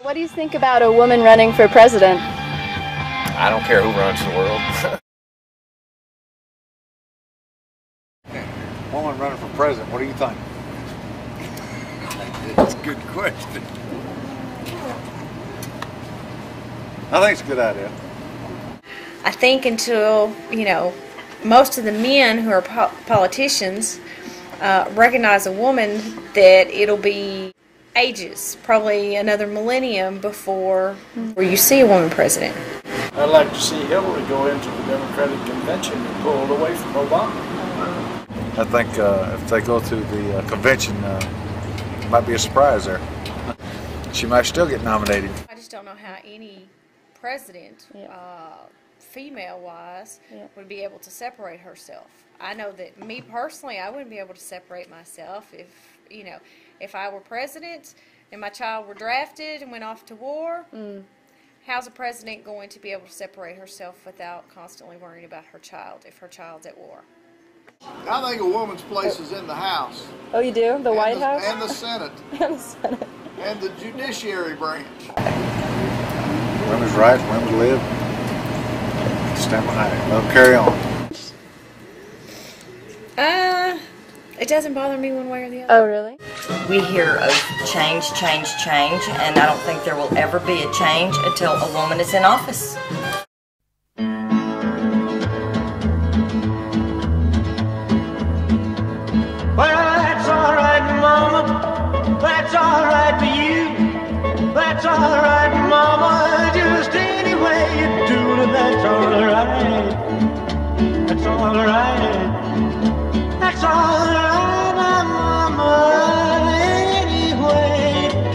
What do you think about a woman running for president? I don't care who runs the world. Woman running for president, what do you think? That's a good question. I think it's a good idea. I think until, most of the men who are politicians recognize a woman, that it'll be ages, probably another millennium before where you see a woman president. I'd like to see Hillary go into the Democratic convention and pull it away from Obama. I think if they go to the convention, it might be a surprise there. She might still get nominated. I just don't know how any president, female-wise, would be able to separate herself. I know that me personally, I wouldn't be able to separate myself if I were president and my child were drafted and went off to war. How's a president going to be able to separate herself without constantly worrying about her child if her child's at war? I think a woman's place is in the House. Oh, you do? The White House? And the Senate. And the Senate. And the judiciary branch. Women's rights, women's live. Stand behind it. Let them carry on. It doesn't bother me one way or the other. Oh, really? We hear of change, and I don't think there will ever be a change until a woman is in office. Well, that's all right, Mama. That's all right for you. That's all right, Mama. Just any way you do it, that's all right. That's all right. That's all right, Mama. Any way you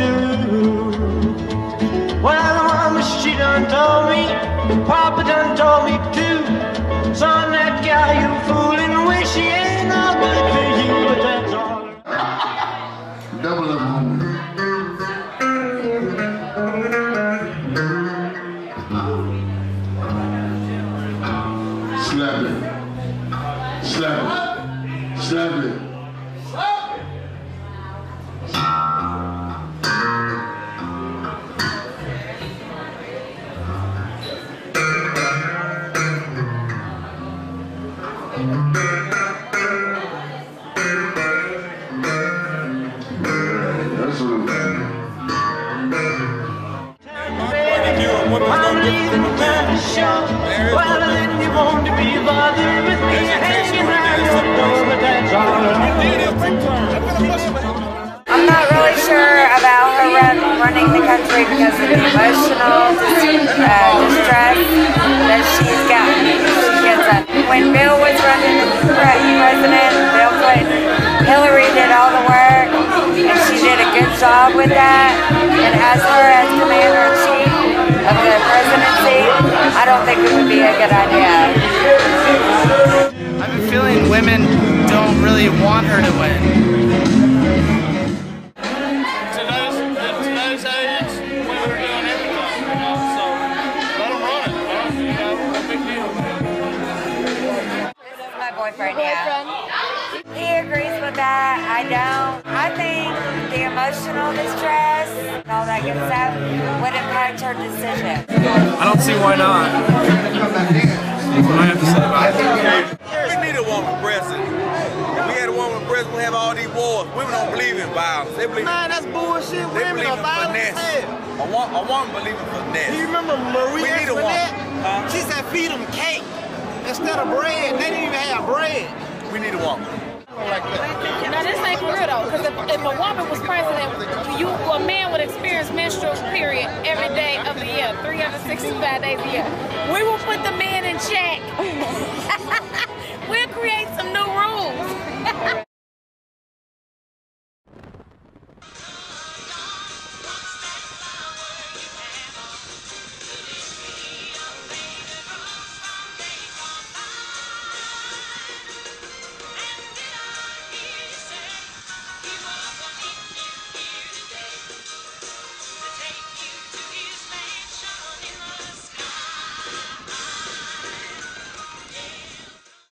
do. Well, Mama, she done told me. Papa done told me too. Son, that guy you fooling, wish he ain't no good for you, but that's all right. Double up home. Slap it. Slap it. Slap it. I'm not really sure about her running the country because of the emotional distress that she's gotten. She gets up. When Bill was running for president, Bill Clinton, Hillary did all the work, and she did a good job with that. And as her as commander-in-chief of the presidency, I don't think it would be a good idea. I have a feeling women don't really want her to win. Today's age, women are doing everything, so let them run it, no big deal. This is my boyfriend, He agrees with that. I don't. I think the emotional distress and all that good stuff would impact her decision. I don't see why not. That's what I have to say about it. We need a woman president. If we had a woman president, we'd have all these wars. Women don't believe in violence. They believe That's bullshit. They Women believe are in violent. finesse. A woman believes in finesse. Do you remember Marie We need a Antoinette? woman. She said feed them cake instead of bread. They didn't even have bread. We need a woman. Now this ain't for real though, because if a woman was president, a man would experience menstrual period every day of the year, 365 days a year. We will put the men in check